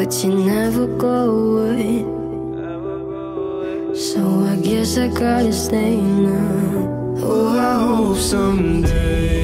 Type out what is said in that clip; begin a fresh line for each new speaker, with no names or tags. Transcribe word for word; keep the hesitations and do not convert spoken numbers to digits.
but you never go away. So I guess I gotta stay now.
Oh, I hope someday